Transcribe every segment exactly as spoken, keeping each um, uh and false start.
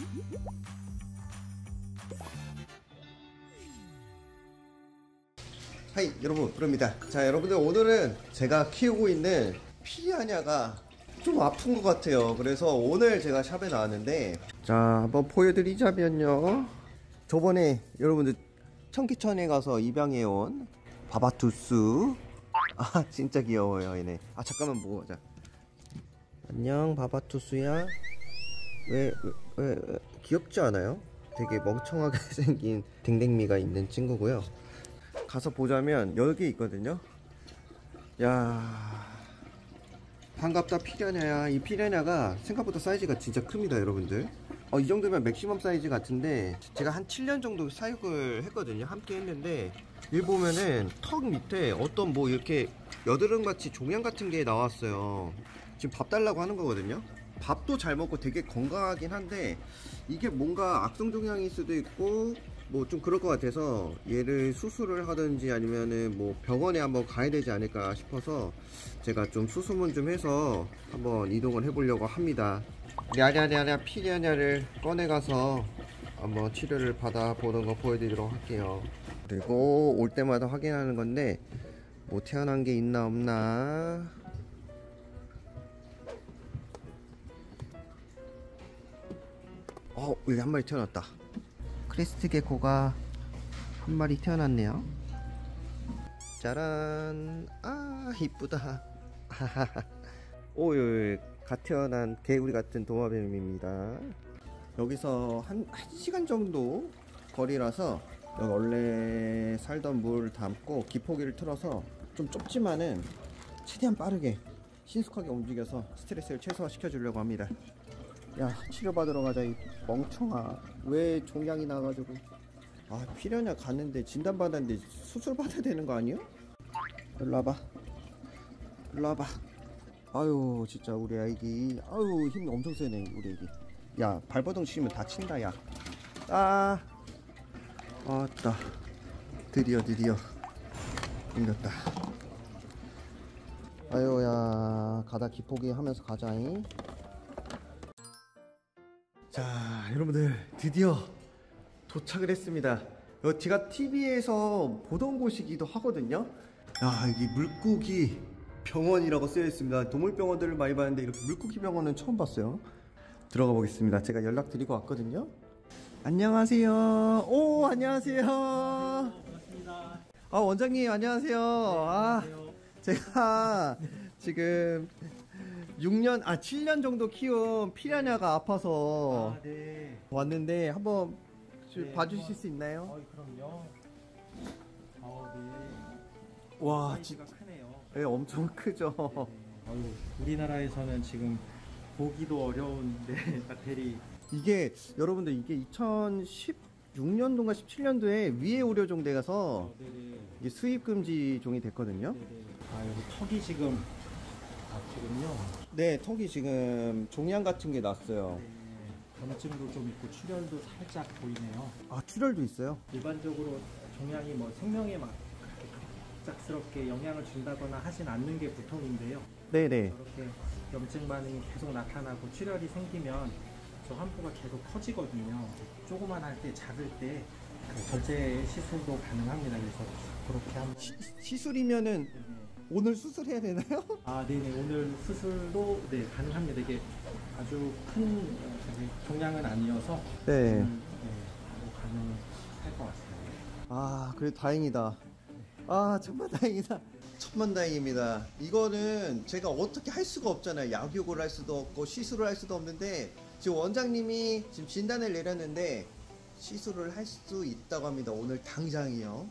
하이 여러분, 그럽니다. 자, 여러분들, 오늘은 제가 키우고 있는 피라냐가 좀 아픈 것 같아요. 그래서 오늘 제가 샵에 나왔는데, 자, 한번 보여드리자면요, 저번에 여러분들 청계천에 가서 입양해온 바바투스. 아, 진짜 귀여워요 얘네. 아, 잠깐만 보고 가자. 안녕 바바투스야. 왜, 왜, 왜, 왜 귀엽지 않아요? 되게 멍청하게 생긴 댕댕미가 있는 친구고요. 가서 보자면 여기 있거든요. 야, 반갑다 피라냐야. 이 피라냐가 생각보다 사이즈가 진짜 큽니다 여러분들. 어, 이 정도면 맥시멈 사이즈 같은데, 제가 한 칠 년 정도 사육을 했거든요. 함께 했는데, 여기 보면은 턱 밑에 어떤 뭐 이렇게 여드름같이 종양 같은 게 나왔어요. 지금 밥 달라고 하는 거거든요. 밥도 잘 먹고 되게 건강하긴 한데, 이게 뭔가 악성 종양일 수도 있고 뭐 좀 그럴 것 같아서 얘를 수술을 하든지 아니면은 뭐 병원에 한번 가야 되지 않을까 싶어서 제가 좀 수소문 좀 해서 한번 이동을 해 보려고 합니다. 냐냐냐냐 피냐냐를 꺼내 가서 한번 치료를 받아 보는 거 보여드리도록 할게요. 그리고 올 때마다 확인하는 건데, 뭐 태어난 게 있나 없나. 어, 여기 한 마리 태어났다. 크레스트 게코가 한 마리 태어났네요. 짜란. 아, 이쁘다. 오, 여기 갓 태어난 개구리 같은 도마뱀입니다. 여기서 한, 한 시간 정도 거리라서 여기 원래 살던 물 담고 기포기를 틀어서 좀 좁지만은 최대한 빠르게 신속하게 움직여서 스트레스를 최소화 시켜주려고 합니다. 야, 치료받으러 가자 이 멍청아. 왜 종양이 나가지고. 아, 피라냐 갔는데 진단받았는데 수술 받아야 되는 거 아니에요? 일로 와봐, 일로 와봐. 아유, 진짜 우리 아이기, 아유, 힘이 엄청 세네 우리 아이기. 야, 발버둥 치면 다친다 야. 아, 아따, 드디어 드디어 생겼다. 아유, 야, 가다 기포기 하면서 가자잉. 자, 여러분들 드디어 도착을 했습니다. 어, 제가 티비에서 보던 곳이기도 하거든요. 야, 여기 물고기 병원이라고 쓰여 있습니다. 동물병원들을 많이 봤는데 이렇게 물고기 병원은 처음 봤어요. 들어가 보겠습니다. 제가 연락 드리고 왔거든요. 안녕하세요. 오, 안녕하세요. 반갑습니다. 아, 원장님 안녕하세요. 네, 아, 안녕하세요. 제가 지금 육 년, 아 칠 년 정도 키운 피라냐가 아파서 아, 네. 왔는데 한번 네, 봐주실 한번... 수 있나요? 어, 그럼요. 어, 네. 와, 사이즈가 크네요. 네, 엄청 크죠. 네. 아유, 우리나라에서는 지금 보기도 어려운데 배터리. 이게 여러분들 이게 이천십육 년도인가 십칠 년도에 위에 우려종돼 가서 어, 이게 수입 금지 종이 됐거든요. 네네. 아, 여기 턱이 지금 아프군요. 네, 턱이 지금 종양 같은 게 났어요. 네. 염증도 좀 있고 출혈도 살짝 보이네요. 아, 출혈도 있어요? 일반적으로 종양이 뭐 생명에 막 갑작스럽게 영향을 준다거나 하진 않는 게 보통인데요. 네네. 이렇게 염증 반응이 계속 나타나고 출혈이 생기면 저 환부가 계속 커지거든요. 조그만 할 때, 작을 때 그 절제 시술도 가능합니다. 그래서 그렇게 한번. 시, 시술이면은 네네. 오늘 수술해야 되나요? 아, 네네. 오늘 수술도 네 가능합니다. 이게 아주 큰 저기 종양은 아니어서 네. 음, 네, 바로 가능할 것 같습니다. 아, 그래 다행이다. 아, 정말 다행이다. 천만다행입니다. 이거는 제가 어떻게 할 수가 없잖아요. 약육을 할 수도 없고 시술을 할 수도 없는데, 지금 원장님이 지금 진단을 내렸는데 시술을 할 수 있다고 합니다. 오늘 당장이요.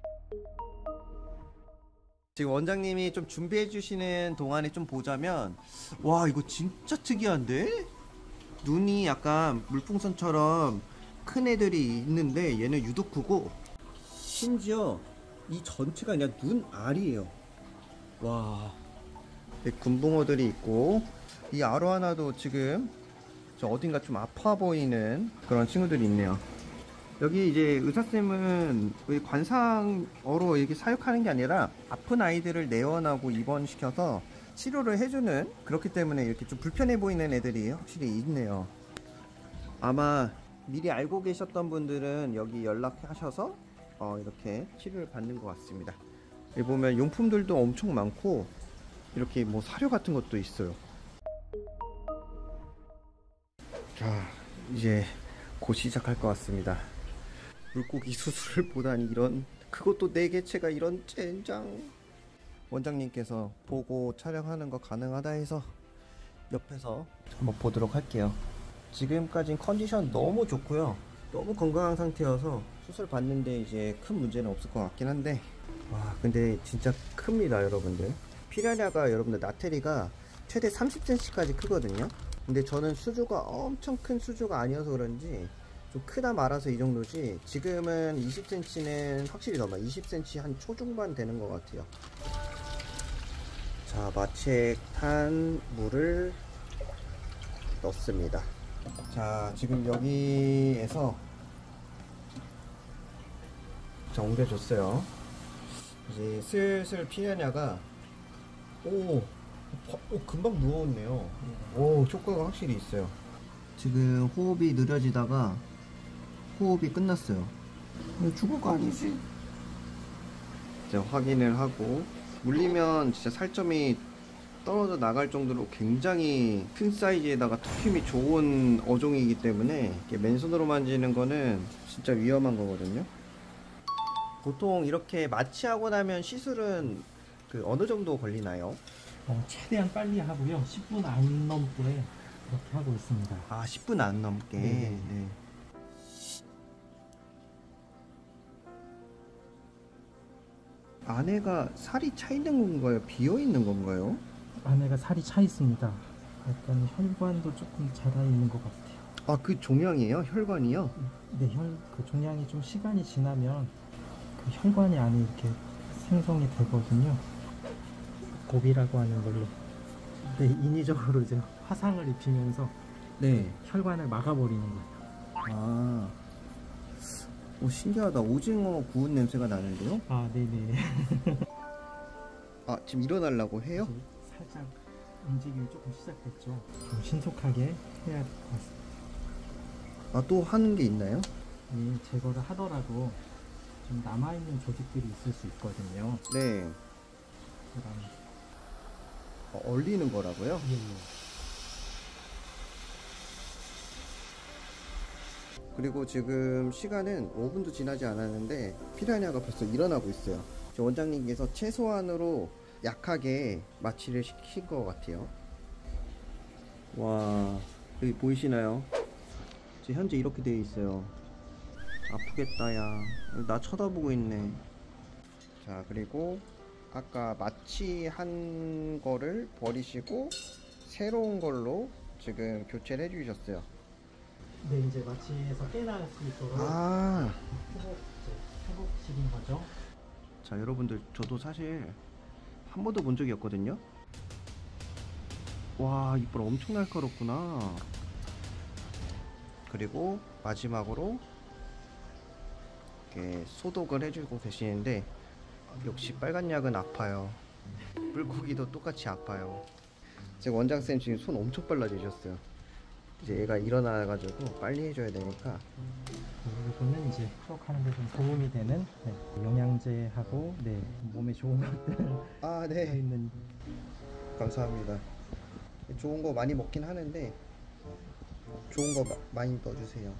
지금 원장님이 좀 준비해 주시는 동안에 좀 보자면, 와, 이거 진짜 특이한데? 눈이 약간 물풍선처럼 큰 애들이 있는데 얘는 유독 크고, 심지어 이 전체가 그냥 눈 알이에요. 와, 군붕어들이 있고, 이 아로하나도 지금 저 어딘가 좀 아파 보이는 그런 친구들이 있네요. 여기 이제 의사쌤은 관상어로 이렇게 사육하는 게 아니라 아픈 아이들을 내원하고 입원시켜서 치료를 해주는, 그렇기 때문에 이렇게 좀 불편해 보이는 애들이 확실히 있네요. 아마 미리 알고 계셨던 분들은 여기 연락하셔서 어, 이렇게 치료를 받는 것 같습니다. 여기 보면 용품들도 엄청 많고 이렇게 뭐 사료 같은 것도 있어요. 자, 이제 곧 시작할 것 같습니다. 물고기 수술을 보다니 이런, 그것도 네 개체가 이런 젠장. 원장님께서 보고 촬영하는 거 가능하다 해서 옆에서 한번 보도록 할게요. 지금까진 컨디션 너무 좋고요, 너무 건강한 상태여서 수술 받는데 이제 큰 문제는 없을 것 같긴 한데, 와 근데 진짜 큽니다 여러분들. 피라냐가, 여러분들 나트리가 최대 삼십 센티미터까지 크거든요. 근데 저는 수조가 엄청 큰 수조가 아니어서 그런지 좀 크다 말아서 이 정도지, 지금은 이십 센티미터는 확실히 넘어요. 이십 센티미터 한 초중반 되는 것 같아요. 자, 마취탄 물을 넣습니다. 자, 지금 여기에서 자, 옮겨줬어요. 이제 슬슬 피라냐가 오, 오 금방 누웠네요. 오, 효과가 확실히 있어요. 지금 호흡이 느려지다가 호흡이 끝났어요. 이거 죽을 거 아니지? 이제 확인을 하고, 물리면 진짜 살점이 떨어져 나갈 정도로 굉장히 큰 사이즈에다가 턱힘이 좋은 어종이기 때문에 맨손으로 만지는 거는 진짜 위험한 거거든요. 보통 이렇게 마취하고 나면 시술은 그 어느 정도 걸리나요? 어, 최대한 빨리 하고요. 십 분 안 넘게 그렇게 하고 있습니다. 아, 십 분 안 넘게. 네. 네. 안에가 살이 차 있는 건가요? 비어 있는 건가요? 안에가 살이 차 있습니다. 약간 혈관도 조금 자라 있는 것 같아요. 아, 그 종양이에요? 혈관이요? 네, 혈, 그 종양이 좀 시간이 지나면 그 혈관이 안에 이렇게 생성이 되거든요. 고비라고 하는 걸로. 네, 인위적으로 이제 화상을 입히면서 네. 혈관을 막아버리는 거예요. 아, 오, 신기하다. 오징어 구운 냄새가 나는데요? 아, 네네. 아, 지금 일어나려고 해요? 이제 살짝 움직임이 조금 시작됐죠. 좀 신속하게 해야 될 것 같습니다. 아, 또 하는 게 있나요? 이 제거를 하더라도 좀 남아있는 조직들이 있을 수 있거든요. 네. 그럼 어, 얼리는 거라고요? 예, 예. 그리고 지금 시간은 오 분도 지나지 않았는데 피라냐가 벌써 일어나고 있어요. 저 원장님께서 최소한으로 약하게 마취를 시킨 것 같아요. 와, 여기 보이시나요? 지금 현재 이렇게 되어 있어요. 아프겠다 야. 나 쳐다보고 있네. 자, 그리고 아까 마취한 거를 버리시고 새로운 걸로 지금 교체를 해주셨어요. 네, 이제 마취에서 깨어날 수 있도록 아, 회복, 이제 회복시킨 거죠. 자 여러분들, 저도 사실 한 번도 본 적이 없거든요. 와, 이빨 엄청 날카롭구나. 그리고 마지막으로 이렇게 소독을 해주고 계시는데, 역시 빨간 약은 아파요. 물고기도 똑같이 아파요. 제 원장쌤 지금 손 엄청 빨라지셨어요. 이제 얘가 일어나가지고 빨리 해줘야 되니까. 이거는 이제 수족하는 데 좀 도움이 되는 네, 영양제하고 네, 몸에 좋은 것들 아, 네. 네. 있는. 감사합니다. 좋은 거 많이 먹긴 하는데 좋은 거 마, 많이 넣어주세요.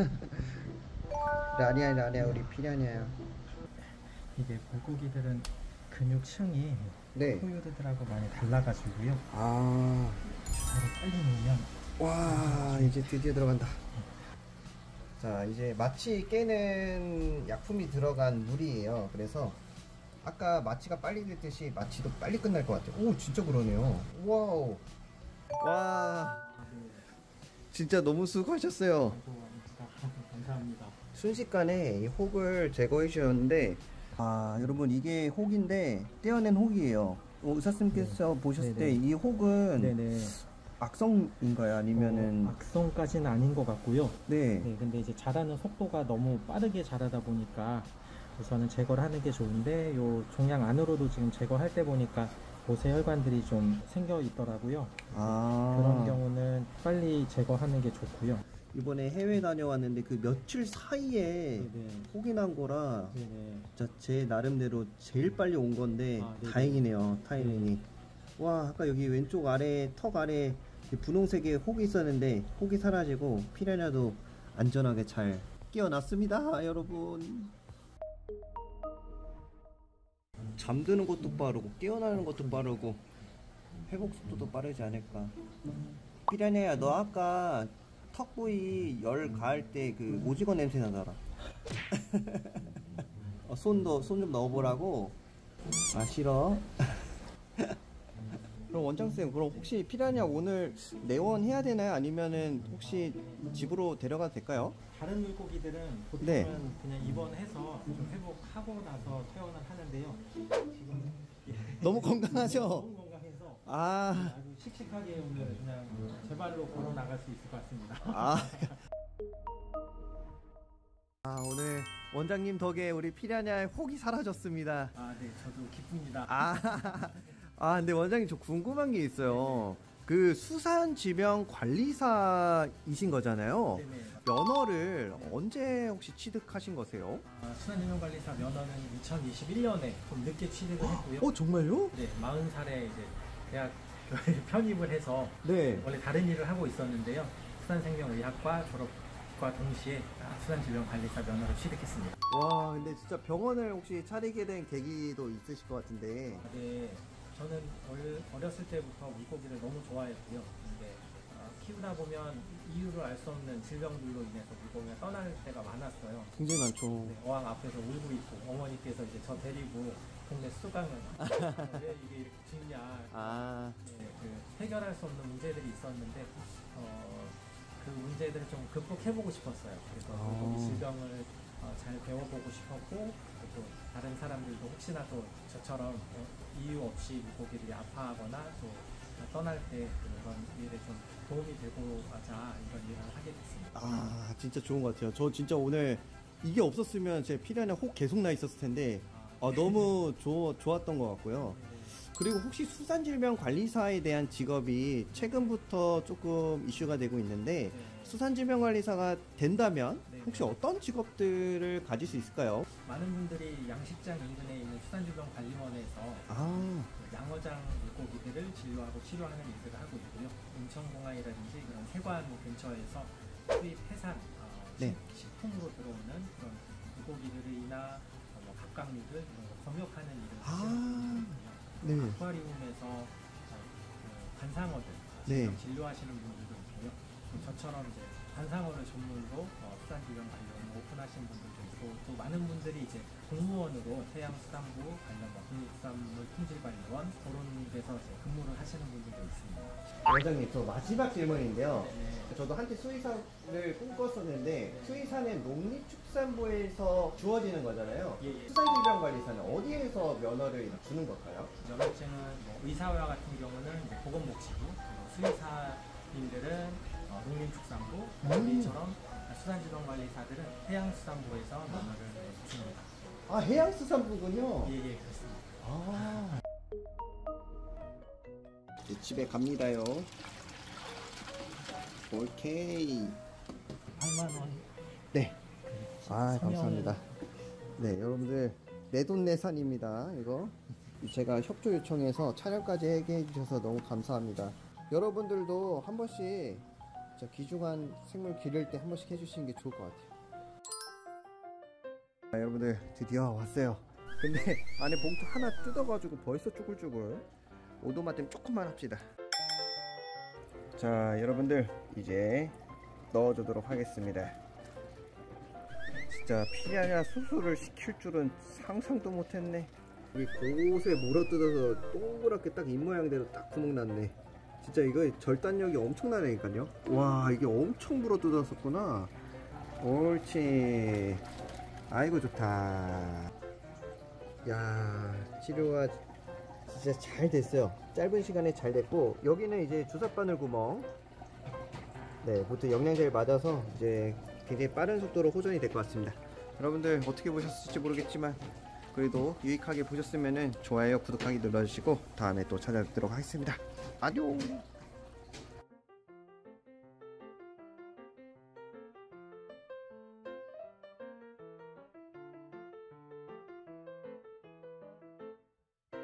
라니아 라니아 우리 피라냐야. 이게 물고기들은 근육층이 네. 포유류들하고 많이 달라가지고요. 아, 주사를 빨리 놓으면 와, 이제 드디어 들어간다. 자, 이제 마취 깨는 약품이 들어간 물이에요. 그래서 아까 마취가 빨리 됐듯이 마취도 빨리 끝날 것 같아요. 오, 진짜 그러네요. 와우. 와, 진짜 너무 수고하셨어요. 감사합니다. 순식간에 이 혹을 제거해 주셨는데, 아 여러분, 이게 혹인데 떼어낸 혹이에요. 어, 의사쌤께서 네. 보셨을 네네. 때 이 혹은 네네. 악성인가요? 아니면은 어, 악성까지는 아닌 것 같고요. 네. 네, 근데 이제 자라는 속도가 너무 빠르게 자라다 보니까 우선은 제거를 하는 게 좋은데, 요 종양 안으로도 지금 제거할 때 보니까 모세 혈관들이 좀 생겨 있더라고요. 아, 그런 경우는 빨리 제거하는 게 좋고요. 이번에 해외 다녀왔는데 그 며칠 사이에 네네. 혹이 난 거라 네네. 진짜 제 나름대로 제일 빨리 온 건데 아, 네네. 다행이네요, 타이밍이. 와, 아까 여기 왼쪽 아래, 턱 아래 분홍색의 혹이 있었는데 혹이 사라지고 피라냐도 안전하게 잘 깨어났습니다, 여러분. 잠드는 것도 빠르고 깨어나는 것도 빠르고 회복 속도도 빠르지 않을까. 피라냐야, 너 아까 턱 부위 열 가할 때 그 오징어 냄새 나더라. 어, 손도 손 좀 넣어보라고. 아, 싫어. 그럼 원장쌤, 그럼 혹시 피라냐 오늘 내원해야 되나요? 아니면은 혹시 집으로 데려가도 될까요? 다른 물고기들은 보통은 네. 그냥 입원해서 좀 회복하고 나서 퇴원을 하는데요. 지금 너무 건강하죠? 너무 건강해서 아, 아주 씩씩하게 오늘 그냥 제 발로 걸어 나갈 수 있을 것 같습니다. 아. 아, 오늘 원장님 덕에 우리 피라냐의 혹이 사라졌습니다. 아, 네, 저도 기쁩니다. 아, 아, 근데 원장님, 저 궁금한 게 있어요. 그 수산지명관리사이신 거잖아요. 네네. 면허를 언제 혹시 취득하신 거세요? 아, 수산지명관리사 면허는 이천이십일 년에 좀 늦게 취득을 했고요. 어, 정말요? 네, 마흔 살에 이제 대학 편입을 해서 네. 원래 다른 일을 하고 있었는데요. 수산생명의학과 졸업과 동시에 수산지명관리사 면허를 취득했습니다. 와, 근데 진짜 병원을 혹시 차리게 된 계기도 있으실 것 같은데. 아, 네, 저는 어릴- 어렸을 때부터 물고기를 너무 좋아했고요. 근데 어, 키우다 보면 이유를 알 수 없는 질병들로 인해서 물고기가 떠날 때가 많았어요. 굉장히 많죠. 네, 어항 앞에서 울고 있고 어머니께서 이제 저 데리고 동네 수강을 왜 이게 이렇게 죽냐. 아, 네, 그 해결할 수 없는 문제들이 있었는데 어, 그 문제들을 좀 극복해보고 싶었어요. 그래서 아. 물고기 질병을 어, 잘 배워보고 싶었고 또 다른 사람들도 혹시나 또 저처럼 어, 이유 없이 물고기들이 아파하거나 또 떠날 때 그런 일에 좀 도움이 되고 하자 이런 일을 하게 됐습니다. 아, 진짜 좋은 것 같아요. 저 진짜 오늘 이게 없었으면 제 피라냐 혹 계속 나 있었을 텐데, 아, 너무 좋, 좋았던 것 같고요. 그리고 혹시 수산질병관리사에 대한 직업이 최근부터 조금 이슈가 되고 있는데, 수산질병관리사가 된다면 네. 혹시 어떤 직업들을 가질 수 있을까요? 많은 분들이 양식장 인근에 있는 수산질병관리원에서 아, 양어장 물고기들을 진료하고 치료하는 일들을 하고 있고요. 인천공항이라든지 그런 세관 근처에서 수입 해산, 어, 네. 식- 식품으로 들어오는 그런 물고기들이나 어, 뭐 갑각류들 이런 거 검역하는 일을 아, 하시는 분들이고요. 네. 아쿠아리움에서 어, 그 관상어들 네. 진료하시는 분들도 있고요. 또 저처럼 이제 관상어를 전문으로 어, 수산질병관리원 오픈하신 분들도 있고 또 많은 분들이 이제 공무원으로 해양수산부 관련 뭐 국립수산물 품질관리원 그런 데서 이제 근무를 하시는 분들도 있습니다. 원장님, 저 마지막 질문인데요. 네. 저도 한때 수의사를 꿈꿨었는데, 수의사는 농림축산부에서 주어지는 거잖아요. 예, 예. 수산질병관리사는 어디에서 면허를 주는 걸까요? 면허증은 뭐 의사와 같은 경우는 이제 보건복지부, 그리고 수의사님들은 어, 농림축산부, 우리처럼 수산질병관리사들은 해양수산부에서 면허를 줍니다. 아, 해양수산부군요. 예, 예, 그렇습니다. 아. 이제 집에 갑니다요. 오케이. 팔만 원. 네. 아, 감사합니다. 네, 여러분들 내돈내산입니다. 이거 제가 협조 요청해서 촬영까지 해게 해주셔서 너무 감사합니다. 여러분들도 한 번씩 저 귀중한 생물 기를 때 한 번씩 해주시는 게 좋을 것 같아요. 아, 여러분들 드디어 왔어요. 근데 안에 봉투 하나 뜯어가지고 벌써 쭈글쭈글. 오도마댐 조금만 합시다. 자, 여러분들 이제 넣어주도록 하겠습니다. 진짜 피라냐 수술을 시킬 줄은 상상도 못했네. 이 곳에 물어뜯어서 동그랗게 딱 입모양대로 딱 구멍 났네. 진짜 이거 절단력이 엄청나니까요. 와, 이게 엄청 물어뜯었었구나. 옳지. 아이고 좋다. 야, 치료가 진짜 잘 됐어요. 짧은 시간에 잘 됐고, 여기는 이제 주사바늘 구멍. 네, 보통 영양제를 맞아서 이제 굉장히 빠른 속도로 호전이 될 것 같습니다. 여러분들 어떻게 보셨을지 모르겠지만 그래도 유익하게 보셨으면 좋아요, 구독하기 눌러주시고 다음에 또 찾아뵙도록 하겠습니다. 안녕.